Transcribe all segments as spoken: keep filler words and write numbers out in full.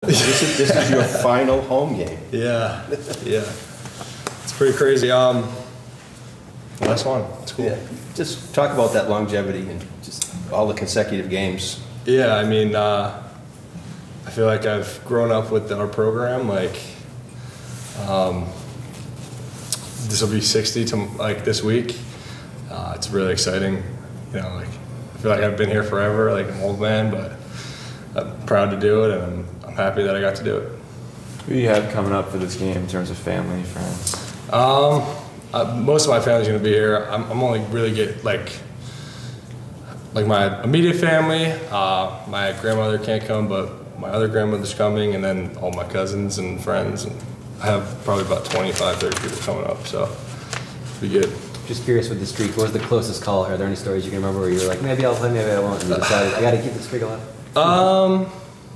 This is, this is your final home game. Yeah, yeah. It's pretty crazy. Um, last one. It's cool. Yeah. Just talk about that longevity and just all the consecutive games. Yeah, I mean, uh, I feel like I've grown up with our program. Like, um, this will be sixty to like this week. Uh, it's really exciting. You know, like I feel like I've been here forever, like an old man, but I'm proud to do it, and I'm, I'm happy that I got to do it. Who do you have coming up for this game in terms of family, friends? Um, uh, most of my family's gonna be here. I'm, I'm only really get like, like my immediate family. Uh, my grandmother can't come, but my other grandmother's coming, and then all my cousins and friends. And I have probably about twenty-five, thirty people coming up, so it'll be good. Just curious with the streak, what was the closest call? Are there any stories you can remember where you were like, maybe I'll play, maybe I won't, and you decided, I gotta keep the streak alive? Um,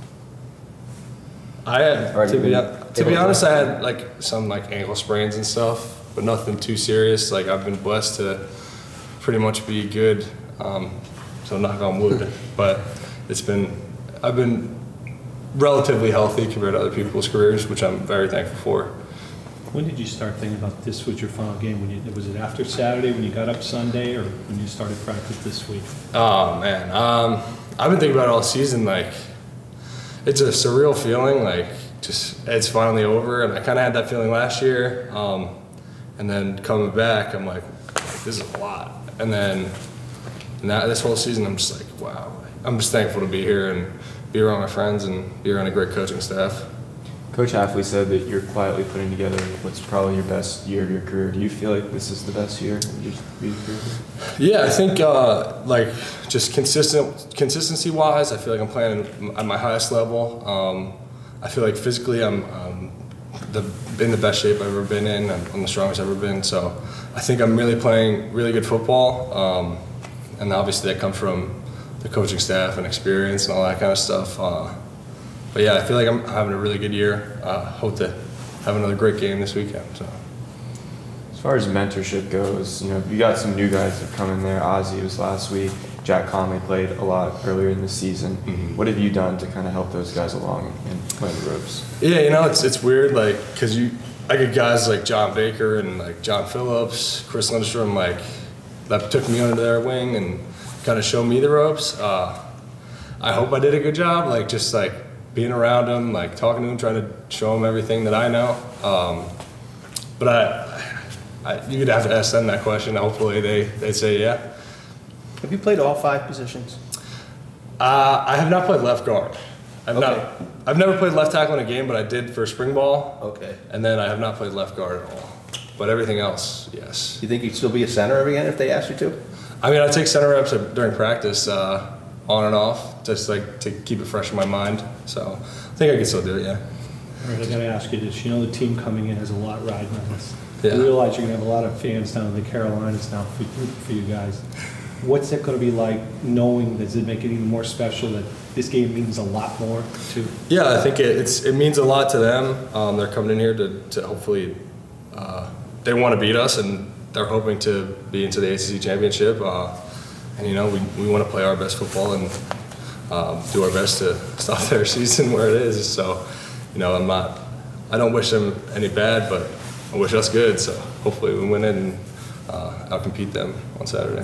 I had, to be, to be honest, I had like some like ankle sprains and stuff, but nothing too serious. Like I've been blessed to pretty much be good, um, so knock on wood, but it's been, I've been relatively healthy compared to other people's careers, which I'm very thankful for. When did you start thinking about this was your final game? When you, was it after Saturday when you got up Sunday, or when you started practice this week? Oh man, um, I've been thinking about it all season. Like, it's a surreal feeling. Like, just it's finally over, and I kind of had that feeling last year. Um, and then coming back, I'm like, this is a lot. And then now this whole season, I'm just like, wow. I'm just thankful to be here and be around my friends and be around a great coaching staff. Coach Hafley said that you're quietly putting together what's probably your best year of your career. Do you feel like this is the best year of your career? Yeah, I think uh, like just consistent, consistency-wise, I feel like I'm playing at my highest level. Um, I feel like physically I'm um, the, in the best shape I've ever been in. I'm, I'm the strongest I've ever been. So I think I'm really playing really good football. Um, and obviously that comes from the coaching staff and experience and all that kind of stuff. Uh, But yeah, I feel like I'm having a really good year. Uh, hope to have another great game this weekend. So, as far as mentorship goes, you know, you got some new guys that come in there. Ozzie was last week. Jack Conley played a lot earlier in the season. Mm-hmm. What have you done to kind of help those guys along and play the ropes? Yeah, you know, it's it's weird, like, cause you, I get guys like John Baker and like John Phillips, Chris Lindstrom, like, that took me under their wing and kind of showed me the ropes. Uh, I hope I did a good job, like, just like. Being around them, like talking to them, trying to show them everything that I know. Um, but I, I, you'd have to ask them that question. Hopefully they they say yeah. Have you played all five positions? Uh, I have not played left guard. I've Okay. not. I've never played left tackle in a game, but I did for spring ball. Okay. And then I have not played left guard at all. But everything else, yes. You think you'd still be a center again if they asked you to? I mean, I take center reps during practice. Uh, on and off, just like to keep it fresh in my mind. So I think I can still do it, yeah. All right, I gotta ask you this. You know the team coming in has a lot riding on this. Yeah. I realize you're gonna have a lot of fans down in the Carolinas now for, for you guys. What's it gonna be like knowing, does it make it even more special that this game means a lot more to? Yeah, I think it, it's, it means a lot to them. Um, they're coming in here to, to hopefully, uh, they want to beat us and they're hoping to be into the A C C championship. Uh, And, you know, we, we want to play our best football and um, do our best to stop their season where it is. So, you know, I'm not, I don't wish them any bad, but I wish us good. So hopefully we win it and uh, outcompete them on Saturday.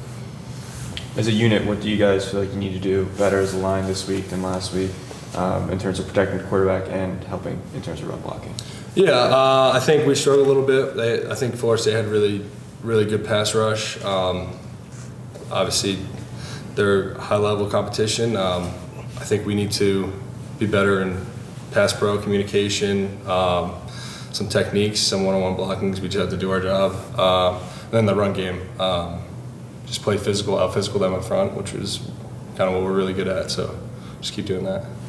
As a unit, what do you guys feel like you need to do better as a line this week than last week um, in terms of protecting the quarterback and helping in terms of run blocking? Yeah, uh, I think we struggled a little bit. They, I think Florida State had really, really good pass rush. Um, Obviously, they're high-level competition. Um, I think we need to be better in pass pro communication, um, some techniques, some one-on-one blockings. We just have to do our job. Uh, and then the run game, um, just play physical, out-physical them up front, which is kind of what we're really good at. So just keep doing that.